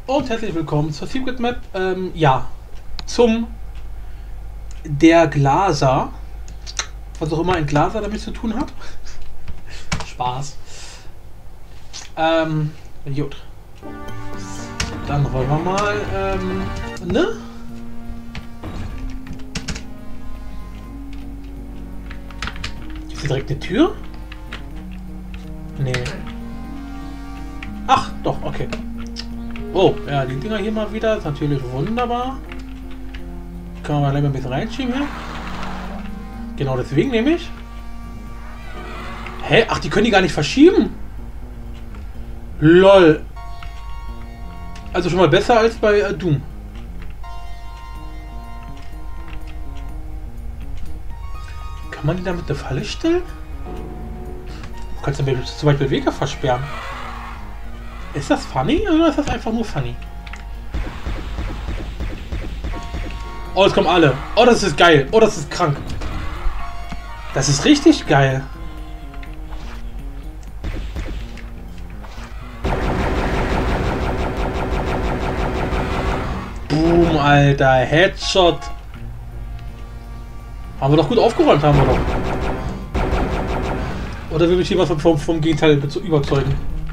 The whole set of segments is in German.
Und herzlich willkommen zur Secret Map, zum der Glaser, was auch immer ein Glaser damit zu tun hat. Spaß. Gut. Dann wollen wir mal, ne? Ist hier direkt eine Tür? Nee. Ach, doch, okay. Oh, ja, die Dinger hier mal wieder. Ist natürlich wunderbar. Kann man mal gleich mal ein bisschen reinschieben hier. Genau deswegen nehme ich. Hä? Ach, die können die gar nicht verschieben? LOL. Also schon mal besser als bei Doom. Kann man die damit eine Falle stellen? Du kannst ja zum Beispiel Wege versperren. Ist das funny oder ist das einfach nur funny? Oh, es kommen alle. Oh, das ist geil. Oh, das ist krank. Das ist richtig geil. Boom, Alter. Headshot. Haben wir doch gut aufgeräumt, haben wir doch. Oder will mich jemand vom Gegenteil überzeugen?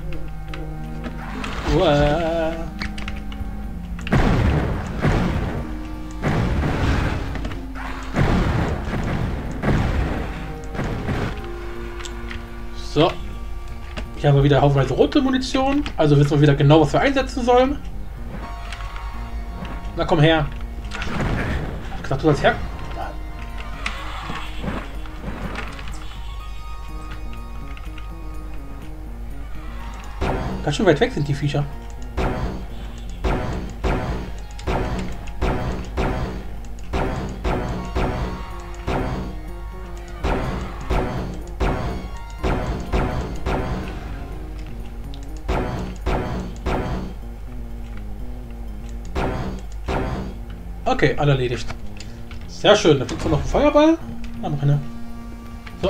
So. Hier haben wir wieder haufenweise rote Munition. Also wissen wir wieder genau, was wir einsetzen sollen. Na komm her. Ich hab gesagt, du sollst her. Ganz schön weit weg sind die Viecher. Okay, alle erledigt. Sehr schön. Da fliegt noch ein Feuerball. Ah, noch eine. So.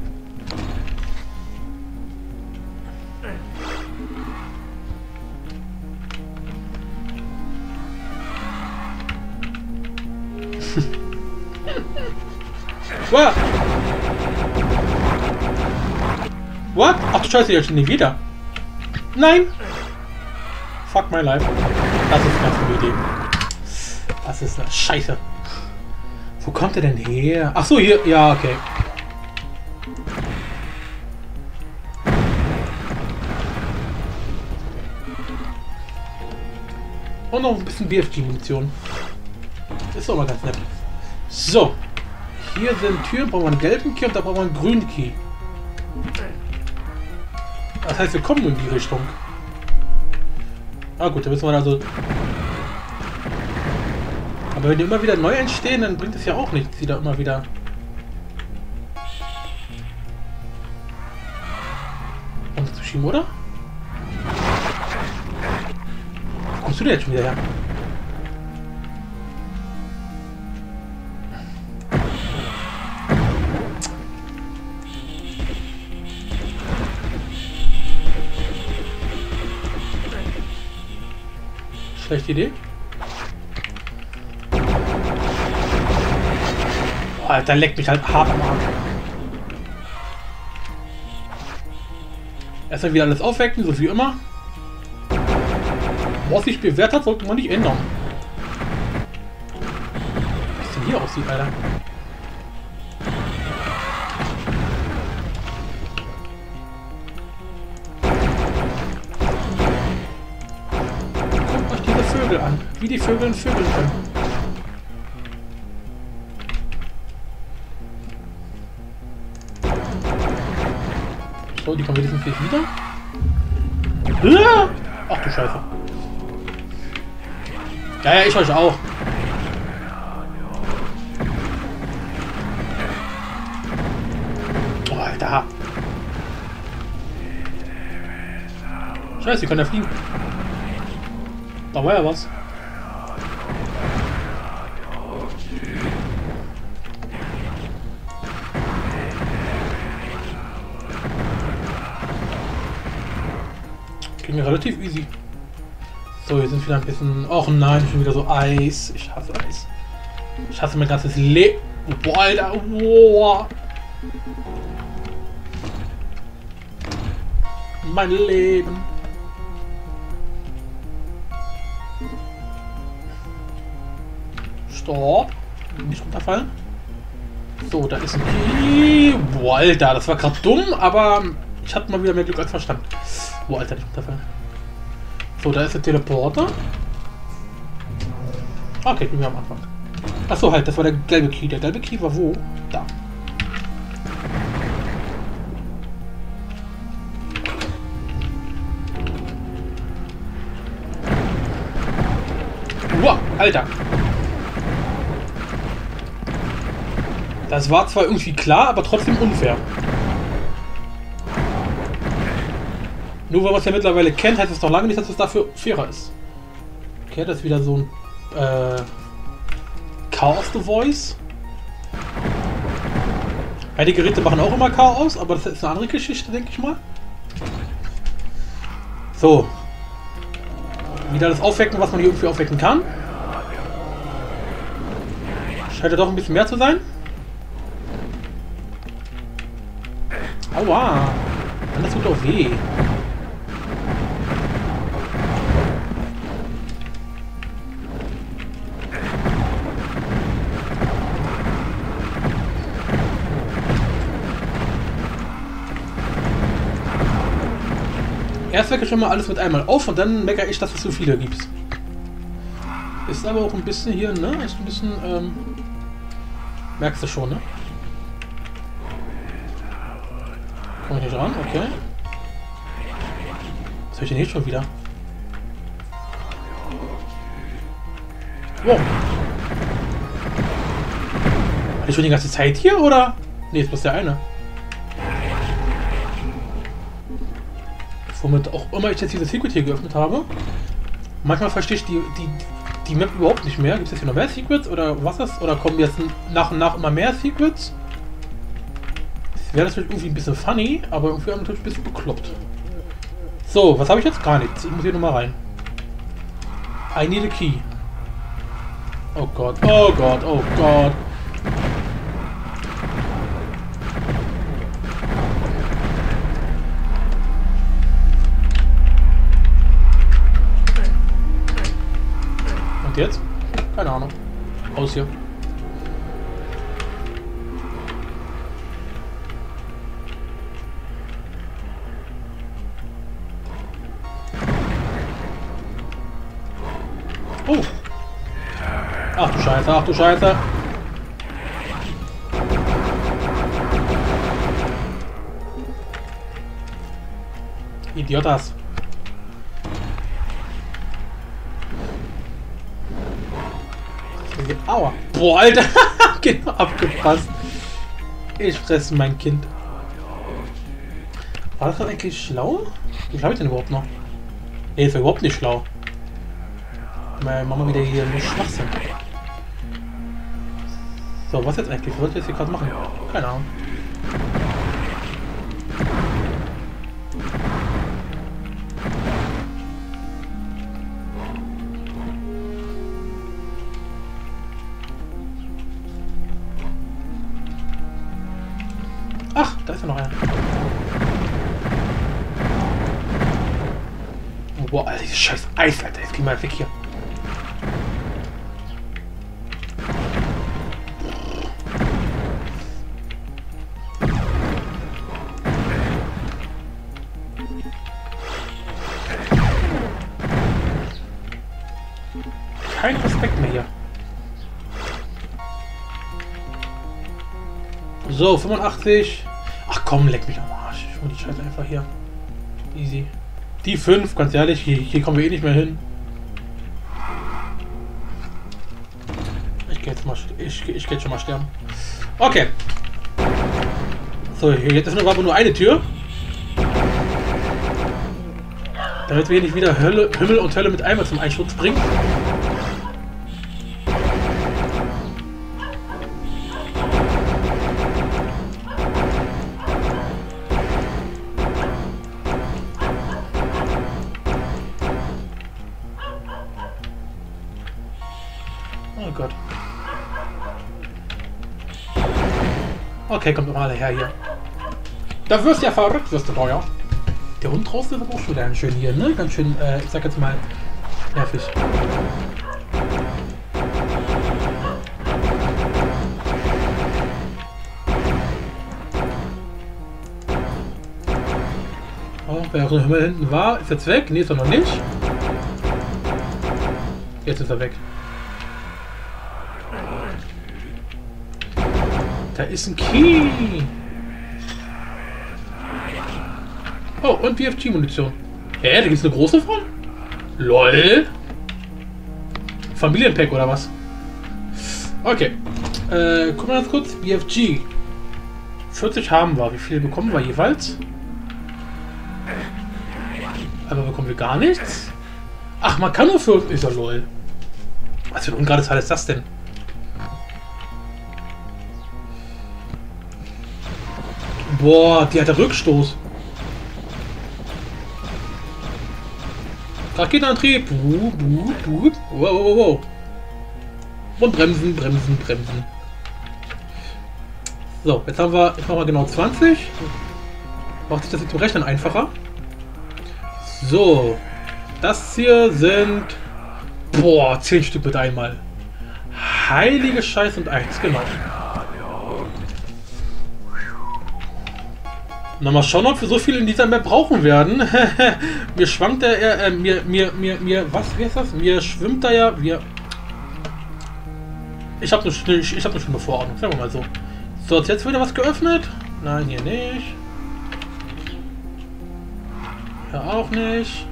What? What? Ach du Scheiße, jetzt nie wieder. Nein! Fuck my life. Das ist eine gute Idee. Das ist eine Scheiße. Wo kommt er denn her? Ach so, hier. Ja, okay. Und noch ein bisschen BFG-Munition. Ist doch mal ganz nett. So. Hier sind Türen, brauchen wir einen gelben Key und da brauchen wir einen grünen Key. Das heißt, wir kommen in die Richtung. Ah gut, da müssen wir also... Aber wenn die immer wieder neu entstehen, dann bringt es ja auch nichts, die da immer wieder... zu schieben, oder? Wo kommst du denn jetzt schon wieder her? Schlechte Idee. Oh, Alter, leckt mich halt hart am Arm. Erstmal wieder alles aufwecken, so wie immer. Was sich bewährt hat, sollte man nicht ändern. Wie es denn hier aussieht, Alter. An, wie die Vögel vögeln können. So, die kommen wenigstens gleich wieder. Ach du Scheiße. Ja, ich euch auch. Oh, Alter. Scheiße, die können ja fliegen. Da war ja was. Ging relativ easy. So, hier sind wieder ein bisschen... Och nein, schon wieder so Eis. Ich hasse Eis. Ich hasse mein ganzes Leben. Boah, Alter. Boah. Mein Leben. Stopp. Nicht runterfallen. So, da ist ein Key. Boah, Alter, das war gerade dumm, aber ich hatte mal wieder mehr Glück als Verstand. Boah, Alter, nicht runterfallen. So, da ist der Teleporter. Okay, bin wir am Anfang. Achso, halt, das war der gelbe Key. Der gelbe Key war wo? Da. Wow, Alter. Das war zwar irgendwie klar, aber trotzdem unfair. Nur weil man es ja mittlerweile kennt, heißt es noch lange nicht, dass es dafür fairer ist. Okay, das ist wieder so ein Chaos the Voice. Ja, die Geräte machen auch immer Chaos, aber das ist eine andere Geschichte, denke ich mal. So. Wieder das Aufwecken, was man hier irgendwie aufwecken kann. Scheint ja doch ein bisschen mehr zu sein. Aua. Mann, das tut doch weh. Erst wecke ich schon mal alles mit einmal auf und dann meckere ich, dass es so viele gibt. Ist aber auch ein bisschen hier, ne? Ist ein bisschen, merkst du schon, ne? Komm ich nicht ran? Okay. Was höre ich denn jetzt schon wieder? Wow. War ich schon die ganze Zeit hier, oder? Ne, ist bloß der eine. Womit auch immer ich jetzt diese Secret hier geöffnet habe. Manchmal verstehe ich die Map überhaupt nicht mehr. Gibt es jetzt hier noch mehr Secrets oder was ist? Oder kommen jetzt nach und nach immer mehr Secrets? Das wäre natürlich irgendwie ein bisschen funny, aber irgendwie natürlich ein bisschen bekloppt. So, was habe ich jetzt? Gar nichts. Ich muss hier nochmal rein. I need a key. Oh Gott, oh Gott, oh Gott. Jetzt? Keine Ahnung. Aus hier. Oh. Ach du Scheiße, ach du Scheiße. Idiotas. Aua. Boah, Alter. Genau abgepasst. Ich fresse mein Kind. War das eigentlich schlau? Wie habe ich denn überhaupt noch? Nee, ist ja überhaupt nicht schlau. Meine Mama wieder hier nur Schwachsinn. So, was jetzt eigentlich? Was soll ich jetzt hier gerade machen? Keine Ahnung. Ach, da ist ja noch einer. Oh, boah, Alter, dieses scheiß Eis, Alter. Jetzt geh mal weg hier. Kein Respekt mehr hier. So, 85. Ach komm, leck mich am Arsch. Ich hol die Scheiße einfach hier. Easy. Die 5, ganz ehrlich, hier kommen wir eh nicht mehr hin. Ich gehe jetzt mal, ich geh jetzt schon mal sterben. Okay. So, jetzt ist aber nur eine Tür. Damit wir hier nicht wieder Himmel und Hölle mit einmal zum Einsturz bringen. Gott. Okay, kommt doch mal her hier. Da wirst du ja verrückt, wirst du teuer. Der Hund draußen ist aber auch schon ganz schön hier, ne? Ganz schön, ich sag jetzt mal, nervig. Oh, wer auch immer hinten war, ist jetzt weg. Ne, ist er noch nicht. Jetzt ist er weg. Da ist ein Key. Oh, und BFG-Munition. Hä, da gibt's eine große von? LOL. Familienpack oder was? Okay. Gucken wir ganz kurz. BFG. 40 haben wir. Wie viel bekommen wir jeweils? Aber bekommen wir gar nichts? Ach, man kann nur für... Ist ja LOL. Was für ein ungerades Teil ist das denn? Boah, die hat der Rückstoß. Raketenantrieb. Wow, wow, wow. Und bremsen, bremsen, bremsen. So, jetzt haben wir, jetzt machen wir genau 20. Macht sich das jetzt zum Rechnen einfacher. So. Das hier sind... Boah, 10 Stück mit einmal. Heilige Scheiße und eins, genau. Na, mal schauen, ob wir so viel in dieser Map brauchen werden. Mir schwankt der, was, wie ist das? Mir schwimmt da ja, ich habe eine schlimme Vorordnung, sagen wir mal so. So, jetzt wieder was geöffnet? Nein, hier nicht. Hier auch nicht.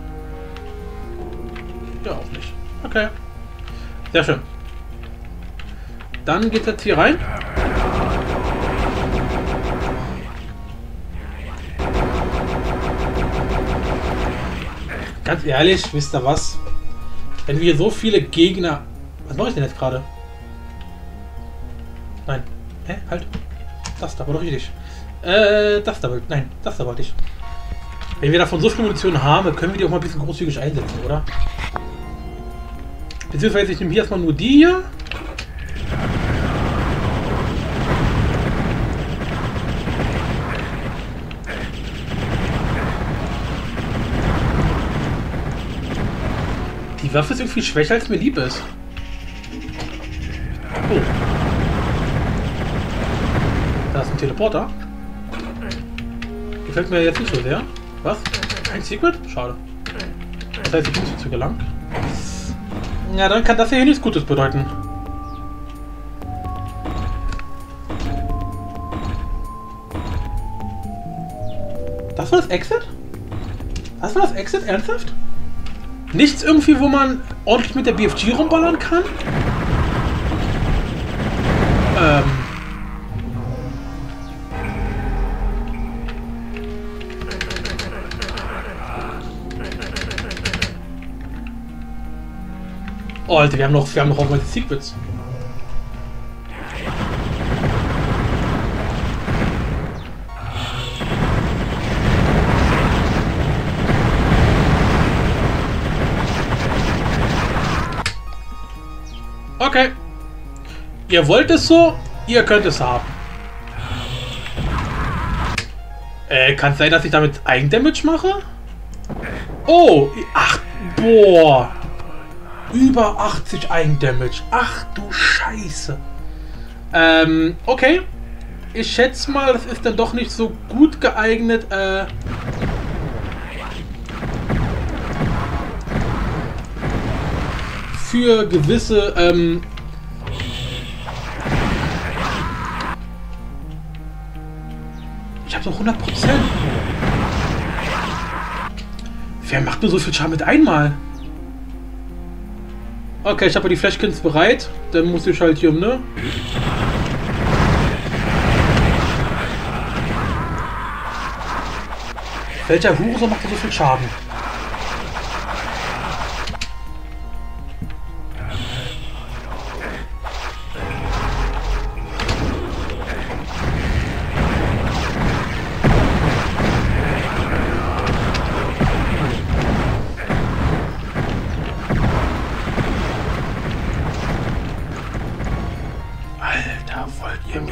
Hier auch nicht. Okay. Sehr schön. Dann geht jetzt hier rein. Ganz ehrlich, wisst ihr was? Wenn wir so viele Gegner... Was mache ich denn jetzt gerade? Nein. Hä? Halt. Das da war doch richtig. Das da wollte... Nein, das da wollte ich. Wenn wir davon so viel Munition haben, können wir die auch mal ein bisschen großzügig einsetzen, oder? Beziehungsweise ich nehme hier erstmal nur die hier. Die Waffe ist irgendwie schwächer, als mir lieb ist. Oh. Da ist ein Teleporter. Gefällt mir jetzt nicht so sehr. Was? Ein Secret? Schade. Das heißt, ich muss hierzu gelangt. Ja, dann kann das hier nichts Gutes bedeuten. Das war das Exit? Das war das Exit? Ernsthaft? Nichts irgendwie, wo man ordentlich mit der BFG rumballern kann? Oh, Alter, wir haben noch auch mal die Secrets. Okay. Ihr wollt es so, ihr könnt es haben. Kann es sein, dass ich damit Eigendamage mache? Oh, ach, boah. Über 80 Eigendamage. Ach du Scheiße. Okay. Ich schätze mal, das ist dann doch nicht so gut geeignet, für gewisse, ich habe noch 100%. Wer macht nur so viel Schaden mit einmal? Okay, ich habe die Flashkins bereit. Dann muss ich halt hier um, ne? Welcher Hurensohn macht so viel Schaden?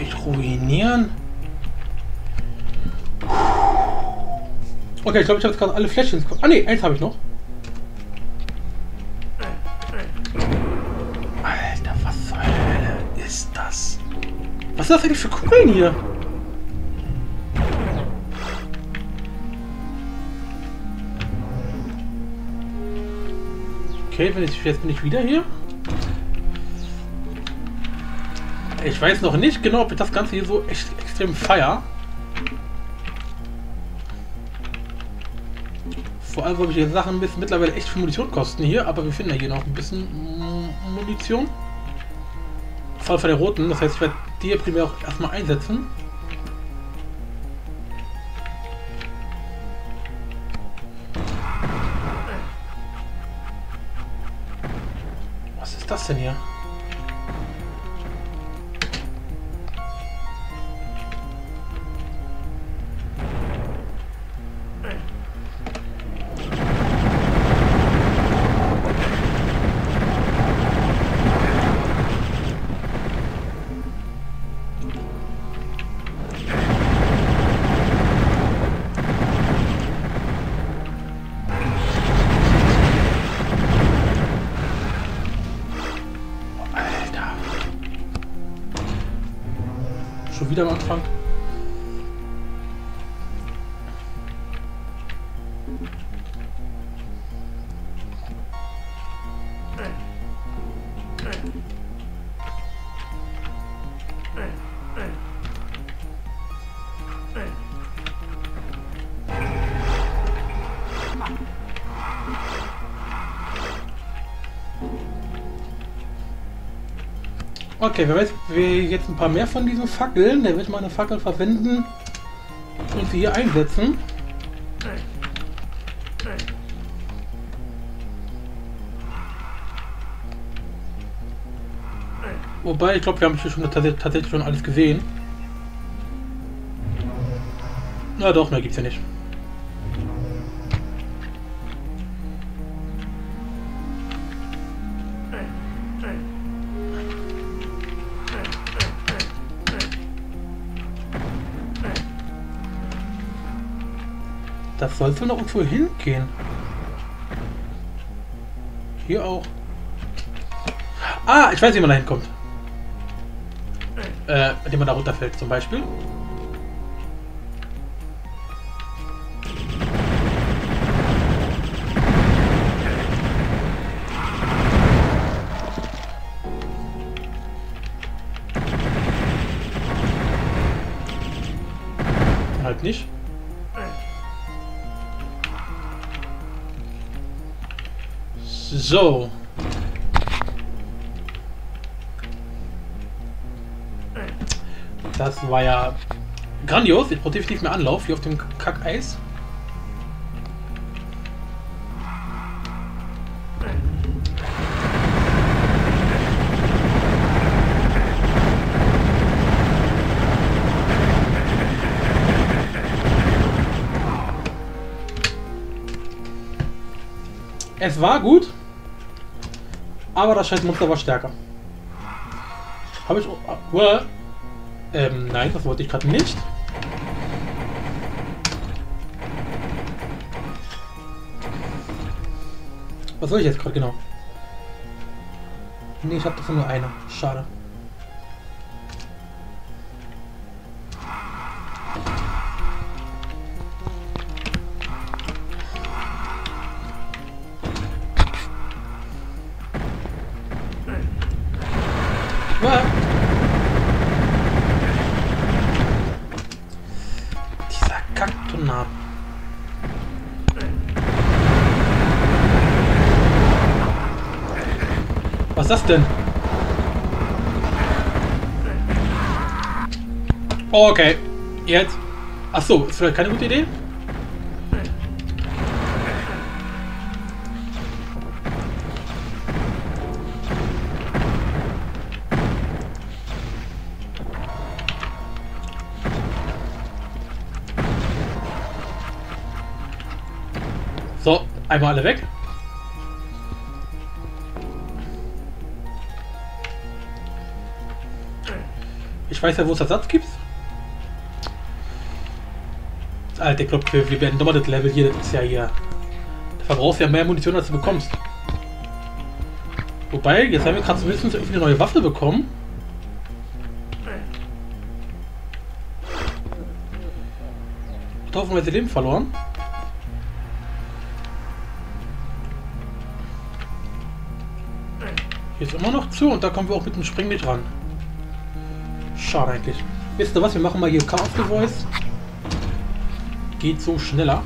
Mich ruinieren. Okay, ich glaube, ich habe jetzt gerade alle Fläschchen. Ah ne, eins habe ich noch. Alter, was zur Hölle ist das? Was ist das eigentlich für Kugeln hier? Okay, jetzt bin ich wieder hier. Ich weiß noch nicht genau, ob ich das Ganze hier so echt extrem feier. Vor allem, weil die Sachen mittlerweile echt viel Munition kosten hier, aber wir finden ja hier noch ein bisschen Munition. Vor allem von der roten, das heißt, ich werde die hier primär auch erstmal einsetzen. Was ist das denn hier? Wieder am Anfang. Okay, wir jetzt ein paar mehr von diesen Fackeln. Der wird mal eine Fackel verwenden und sie hier einsetzen. Wobei, ich glaube, wir haben hier schon tatsächlich schon alles gesehen. Na doch, mehr gibt's ja nicht. Das sollte noch irgendwo hingehen. Hier auch. Ah, ich weiß, wie man da hinkommt. Indem man da runterfällt zum Beispiel. Halt nicht. So. Das war ja grandios. Ich brauche definitiv mehr Anlauf hier auf dem Kackeis. Es war gut, aber das Scheißmonster war stärker. Habe ich... nein, das wollte ich gerade nicht. Was soll ich jetzt gerade genau? Nee, ich habe davon nur eine. Schade. Dieser Kaktonab. Was ist das denn? Okay, jetzt. Ach so, ist vielleicht keine gute Idee? So, einmal alle weg. Ich Ich weiß ja, wo es Ersatz gibt. Alter, ich glaube, wir werden nochmal das Level hier. Das ist ja hier. Da verbrauchst du ja mehr Munition, als du bekommst. Wobei, jetzt haben wir gerade zumindest irgendwie eine neue Waffe bekommen. Hoffenweise Leben verloren. Hier ist immer noch zu und da kommen wir auch mit dem Springen nicht ran. Schade eigentlich. Wisst ihr was? Wir machen mal hier Chaos the Voice. Geht so schneller.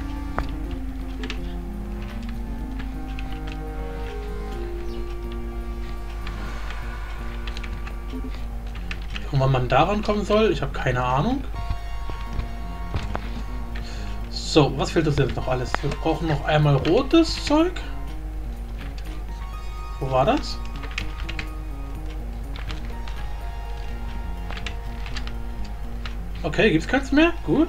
Wann man daran kommen soll, ich habe keine Ahnung. So, was fehlt uns jetzt noch alles? Wir brauchen noch einmal rotes Zeug. Wo war das? Okay, gibt's keins mehr? Gut.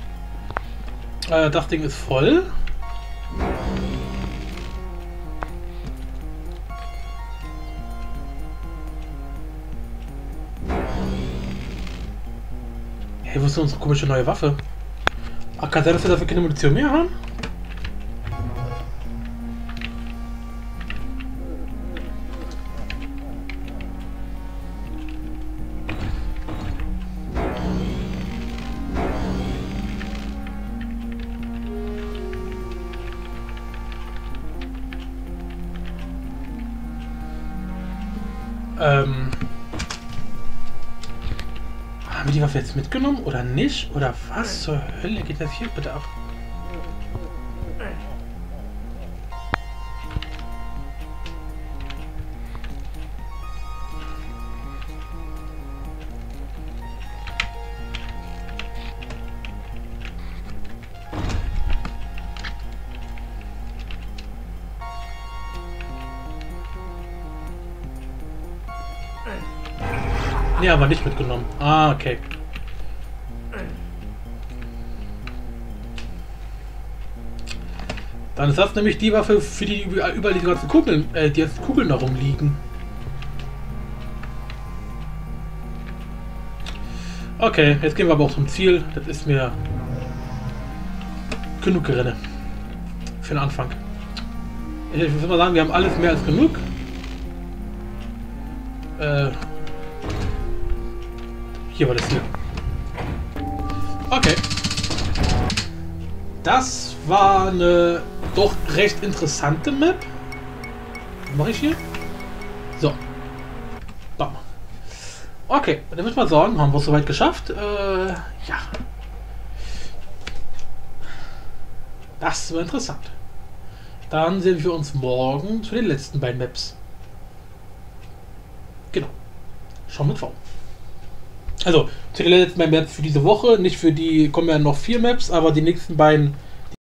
Das Ding ist voll. Hey, wo ist denn unsere komische neue Waffe? Ach, kann sein, dass wir dafür keine Munition mehr haben? Haben wir die Waffe jetzt mitgenommen oder nicht? Oder was zur Hölle geht das hier bitte ab? Nee, aber nicht mitgenommen. Ah, okay. Dann ist das nämlich die Waffe, für die überall die ganzen Kugeln, da rumliegen. Okay, jetzt gehen wir aber auch zum Ziel. Das ist mir genug Gerenne. Für den Anfang. Ich würde mal sagen, wir haben alles mehr als genug. Hier war das hier. Okay. Das war eine doch recht interessante Map. Was mache ich hier? So. Bam. Okay, dann würde ich mal sagen, haben wir es soweit geschafft. Ja. Das war interessant. Dann sehen wir uns morgen zu den letzten beiden Maps. Genau. Schauen mit V. Also, zu den letzten beiden Maps für diese Woche. Nicht für die, kommen ja noch 4 Maps, aber die nächsten beiden